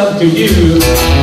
love to you.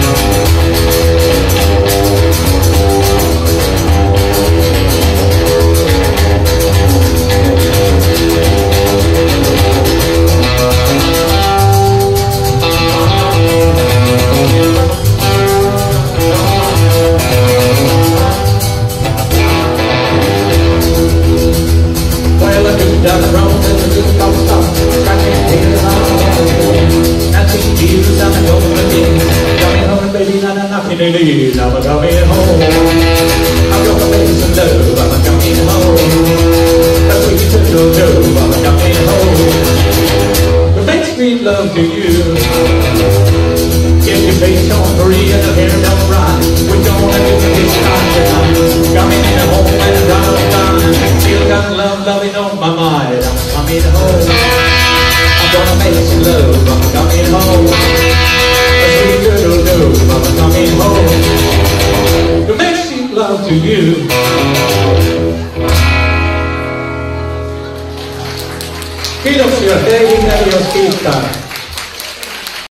Down the road, there's a good stop, scratching tears on the wall. And sweet Jesus, I'm going again. Coming home, baby, not knocking the leaves. I'm coming home. I'm gonna make some love. I'm coming home. A sweet little dove. I'm coming home. To make sweet love to you. Get your face on free and the hair don't run. We're gonna do this time tonight. Coming in home and round and round. Feel got love, loving on my mind. I'm coming home. I'm gonna make some love. I'm coming home. A sweet little dove. I'm coming home. To make sweet love to you. Kiitoksia teille, jos kiittää.